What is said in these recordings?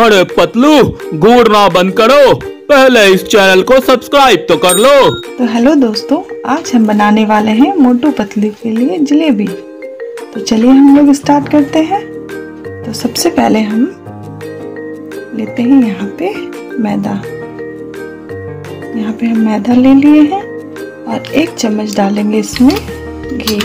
अरे पतलू, घूरना बंद करो, पहले इस चैनल को सब्सक्राइब तो कर लो। तो हेलो दोस्तों, आज हम बनाने वाले हैं मोटू पतलू के लिए जलेबी। तो चलिए हम लोग स्टार्ट करते हैं। तो सबसे पहले हम लेते हैं यहाँ पे मैदा। यहाँ पे हम मैदा ले लिए हैं और 1 चम्मच डालेंगे इसमें घी।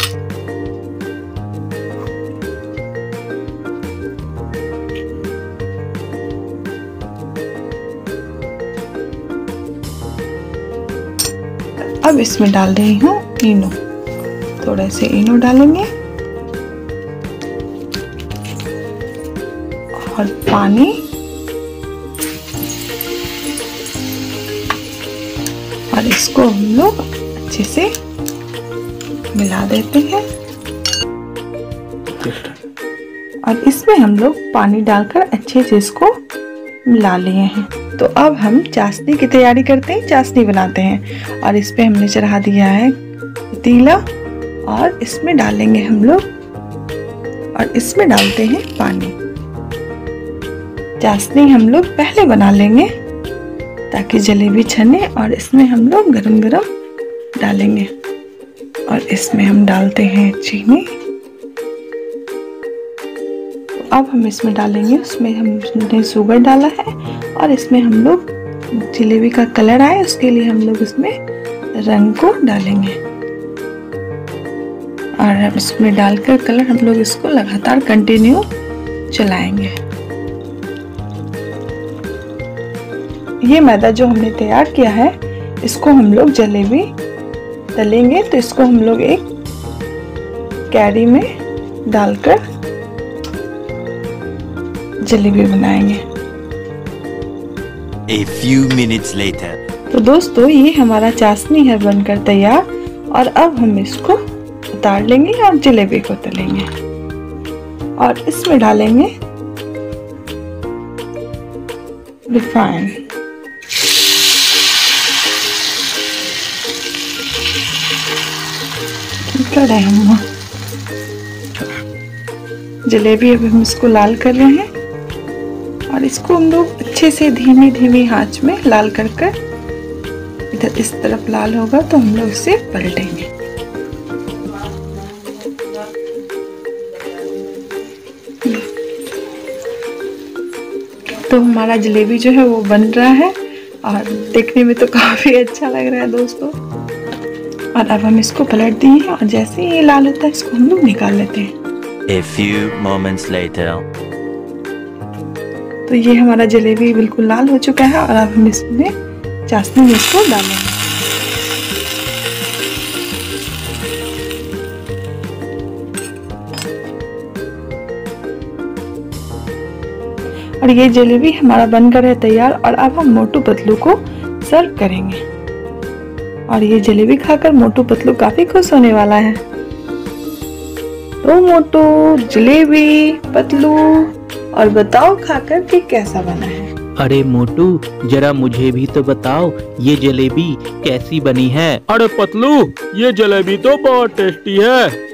अब इसमें डाल रही हूँ इनो, थोड़ा से इनो डालेंगे और पानी और इसको हम लोग अच्छे से मिला देते हैं। और इसमें हम लोग पानी डालकर अच्छे से इसको मिला लिए हैं। तो अब हम चाशनी की तैयारी करते हैं, चाशनी बनाते हैं। और इस पे हमने चढ़ा दिया है पतीला और इसमें डालेंगे हम लोग और इसमें डालते हैं पानी। चाशनी हम लोग पहले बना लेंगे ताकि जलेबी छने, और इसमें हम लोग गरम गरम डालेंगे। और इसमें हम डालते हैं चीनी। अब हम इसमें डालेंगे, उसमें हमने शुगर डाला है और इसमें हम लोग जलेबी का कलर आए उसके लिए हम लोग इसमें रंग को डालेंगे। और इसमें डालकर कलर हम लोग इसको लगातार कंटिन्यू चलाएंगे। ये मैदा जो हमने तैयार किया है इसको हम लोग जलेबी तलेंगे। तो इसको हम लोग एक कैरी में डालकर जलेबी बनाएंगे। A few minutes later. तो दोस्तों, ये हमारा चाशनी है बनकर तैयार। और अब हम इसको उतार लेंगे और जलेबी को तलेंगे। और इसमें डालेंगे रिफाइन। हम जलेबी अब हम इसको लाल कर रहे हैं और इसको हम लोग अच्छे से धीमी धीमी आंच में लाल कर कर, इधर इस तरफ लाल होगा तो हम लोग इसे पलटेंगे। तो हमारा जलेबी जो है वो बन रहा है और देखने में तो काफी अच्छा लग रहा है दोस्तों। और अब हम इसको पलट दिए हैं और जैसे ही ये लाल होता है इसको हम लोग निकाल लेते हैं। A few moments later. तो ये हमारा जलेबी बिल्कुल लाल हो चुका है और अब हम इसमें चाशनी में इसको डालेंगे। और ये जलेबी हमारा बनकर है तैयार। और अब हम मोटू पतलू को सर्व करेंगे। और ये जलेबी खाकर मोटू पतलू काफी खुश होने वाला है। तो मोटू, जलेबी, पतलू, और बताओ खाकर कि कैसा बना है। अरे मोटू, जरा मुझे भी तो बताओ ये जलेबी कैसी बनी है। अरे पतलू, ये जलेबी तो बहुत टेस्टी है।